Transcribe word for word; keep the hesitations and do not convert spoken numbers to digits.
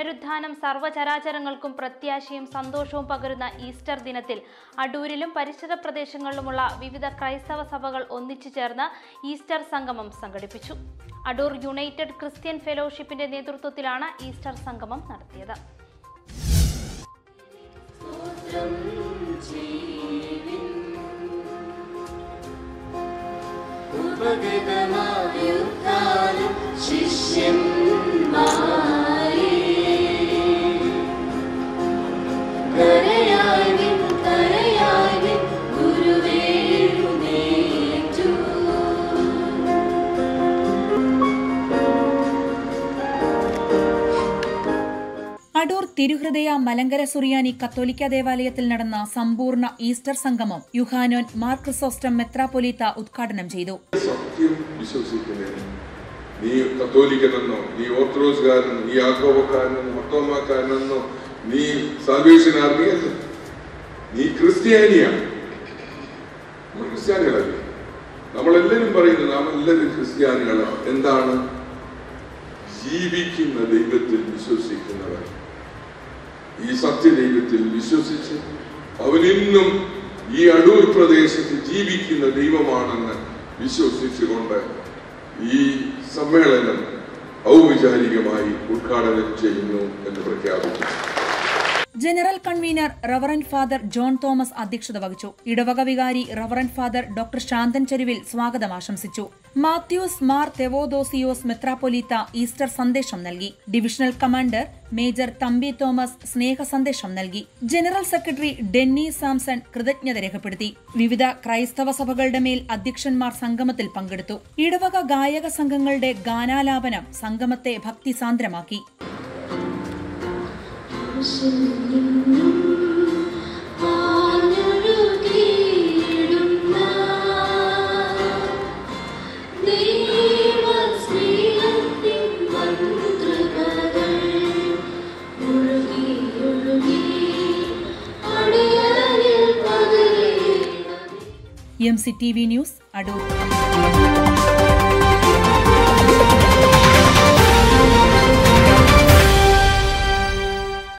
പുനരുത്ഥാനം സർവ്വചരാചരങ്ങൾക്കും പ്രത്യാശയും സന്തോഷവും പകരുന്ന ഈസ്റ്റർ ദിനത്തിൽ അടൂരിലും പരിസര പ്രദേശങ്ങളിലുമുള്ള വിവിധ ക്രൈസ്തവ സഭകൾ ഒന്നിച്ചു ചേർന്ന് ഈസ്റ്റർ സംഗമം സംഘടിപ്പിച്ചു. അടൂർ യുണൈറ്റഡ് ക്രിസ്ത്യൻ ഫെലോഷിപ്പിന്റെ നേതൃത്വത്തിലാണ് ഈസ്റ്റർ സംഗമം നടത്തിയത്. അടൂർ തിരുഹൃദയ മലങ്കര സുറിയാനി കത്തോലിക്ക ദേവാലയത്തിൽ നടന്ന സമ്പൂർണ്ണ ഈസ്റ്റർ സംഗമം യുഹാനോൻ മാർ ക്രിസോസ്റ്റം മെത്രാപ്പൊലീത്ത ഉദ്ഘാടനം ചെയ്തു. സത്യം വിശ്വസിക്കുന്നതിന് നീ കത്തോലിക്കനെന്നോ, നീ ഓർത്തഡോക്സുകാരനോ, നീ യാക്കോബക്കാരനെന്നോ, മർത്തോമാക്കാരനെന്നോ, നീ സാൽവേഷൻ ആർമിയല്ല, നീ ക്രിസ്ത്യാനിയാണ്. നമ്മൾ ക്രിസ്ത്യാനികളല്ലേ? നമ്മളെല്ലാവരും പറയുന്നത് നാം എല്ലാവരും ക്രിസ്ത്യാനികളാണ്. എന്താണ്? ജീവിക്കുന്ന ദൈവത്തിൽ വിശ്വസിക്കുന്നവർ. ഈ സത്യദൈവത്തിൽ വിശ്വസിച്ച് അവനിന്നും ഈ അടൂർ പ്രദേശത്ത് ജീവിക്കുന്ന ദൈവമാണെന്ന് വിശ്വസിച്ചുകൊണ്ട് ഈ സമ്മേളനം ഔപചാരികമായി ഉദ്ഘാടനം ചെയ്യുന്നു എന്ന് പ്രഖ്യാപിച്ചു. General convener reverend father John Thomas അധ്യക്ഷത വഹിച്ചു. ഇടവക വികാരി reverend father doctor Shanthan Cheruvil സ്വാഗതം ആശംസിച്ചു. മാത്യൂസ് മാർ തെവോദോസിയോസ് മെത്രാപ്പൊലീത്ത ഈസ്റ്റർ സന്ദേശം നൽകി. Divisional commander major Thampi Thomas സ്നേഹ സന്ദേശം നൽകി. ജനറൽ സെക്രട്ടറി ഡെന്നി സാംസൺ കൃതജ്ഞത രേഖപ്പെടുത്തി. വിവിധ ക്രൈസ്തവ സഭകളുടെ മേൽ അധ്യക്ഷന്മാർ സംഗമത്തിൽ പങ്കെടുത്തു. ഇടവക ഗായക സംഘങ്ങളുടെ ഗാനാലാപനം സംഗമത്തെ ഭക്തിസാന്ദ്രമാക്കി. M C T V news Adoor.